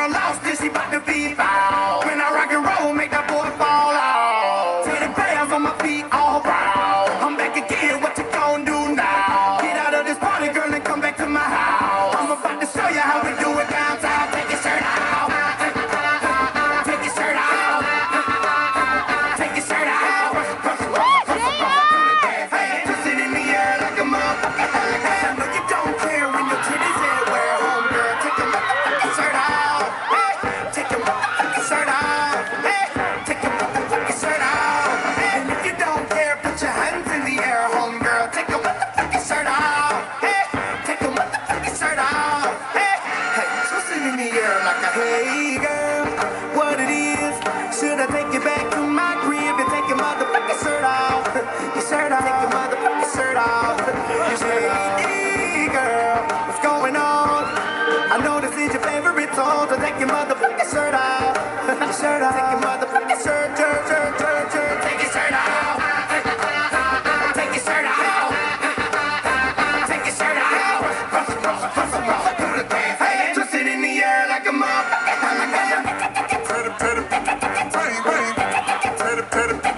girl lost and she bout to be foul. When I rock and roll, make that boy fall out. Teddy bears on my feet all round. I'm back again, what you gon' do now? Get out of this party, girl, and come back to my house. I'm about to show you how we do it downtown. Take your shirt out. Take your shirt out. Take your shirt out. Hey, twist it in the air like a motherfucker. I know you don't care when your titties everywhere, homegirl. Take your motherfucking shirt out. Hey, take your motherfucking shirt out. Hey, take your motherfucking shirt out. And if you don't care, put your hands in the air, homegirl. Take your motherfucking shirt out. Hey, take your motherfucking shirt out. Hey, hey, twist it in the air like a hey girl, what it is? Should I take you back to my crib and take your motherfucking shirt off? Your shirt off. Take your motherfucking shirt off. You say, hey girl, what's going on? I know this is your favorite song, so take your motherfucking shirt off. Your shirt off. Take your motherfucking shirt. Take your shirt off. Take your shirt off. Take your shirt off. Do the dance. Hey, twist it in the air like a motherfucker.